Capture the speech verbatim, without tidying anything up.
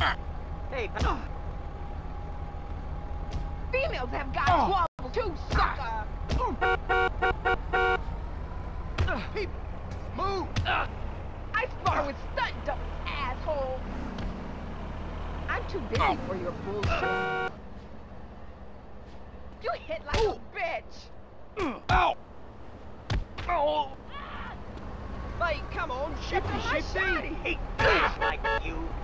Hey, Females have got swallowed too, sucker! people, move! I spar with stunt doubles, asshole! I'm too busy for your bullshit. You hit like a bitch! Ow! Oh! Like, come on, shifty, That's my shifty! shotty. Hey, bitch like you!